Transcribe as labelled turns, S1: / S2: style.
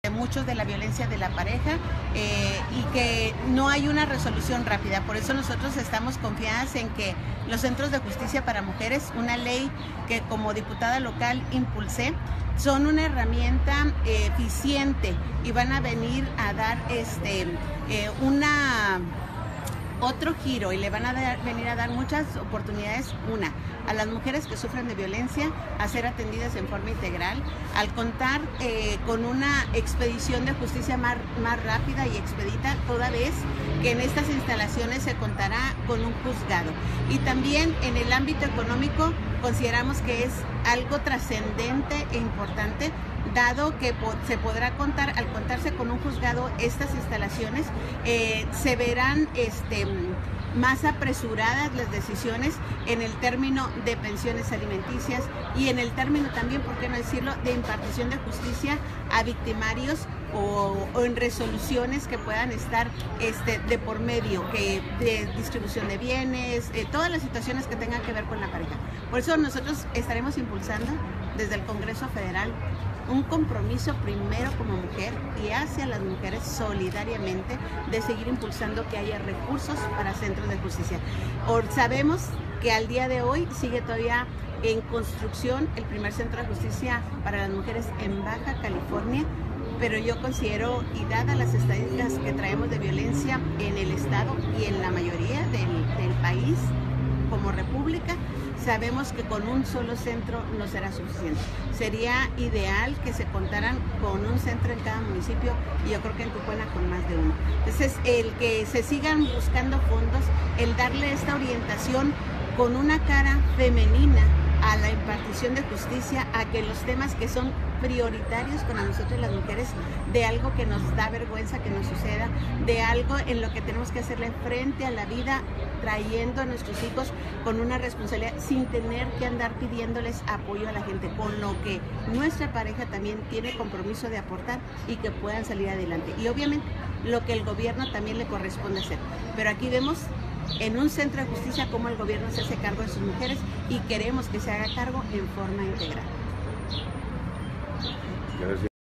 S1: muchos de la violencia de la pareja y que no hay una resolución rápida. Por eso nosotros estamos confiadas en que los centros de justicia para mujeres, una ley que como diputada local impulsé, son una herramienta eficiente y van a venir a dar otro giro y le van a venir a dar muchas oportunidades, a las mujeres que sufren de violencia a ser atendidas en forma integral, al contar con una expedición de justicia más rápida y expedita, toda vez que en estas instalaciones se contará con un juzgado. Y también en el ámbito económico consideramos que es algo trascendente e importante, dado que se podrá contar, al contarse con un juzgado, estas instalaciones se verán más apresuradas las decisiones en el término de pensiones alimenticias y en el término también, por qué no decirlo, de impartición de justicia a victimarios o en resoluciones que puedan estar de por medio, de distribución de bienes, todas las situaciones que tengan que ver con la pareja. Por eso nosotros estaremos impulsando desde el Congreso Federal un compromiso primero como mujer y hacia las mujeres solidariamente de seguir impulsando que haya recursos para centros de justicia. Sabemos que al día de hoy sigue todavía en construcción el primer centro de justicia para las mujeres en Baja California, pero yo considero, y dadas las estadísticas que traemos de violencia en el estado y en la mayoría del país como república, sabemos que con un solo centro no será suficiente. Sería ideal que se contaran con un centro en cada municipio y yo creo que en Tijuana con más de uno. Entonces, el que se sigan buscando fondos, el darle esta orientación con una cara femenina a la impartición de justicia, a que los temas que son prioritarios para nosotros las mujeres, de algo que nos da vergüenza que nos suceda, de algo en lo que tenemos que hacerle frente a la vida, trayendo a nuestros hijos con una responsabilidad sin tener que andar pidiéndoles apoyo a la gente, con lo que nuestra pareja también tiene compromiso de aportar y que puedan salir adelante. Y obviamente lo que el gobierno también le corresponde hacer. Pero aquí vemos en un centro de justicia cómo el gobierno se hace cargo de sus mujeres y queremos que se haga cargo en forma integral.
S2: Gracias.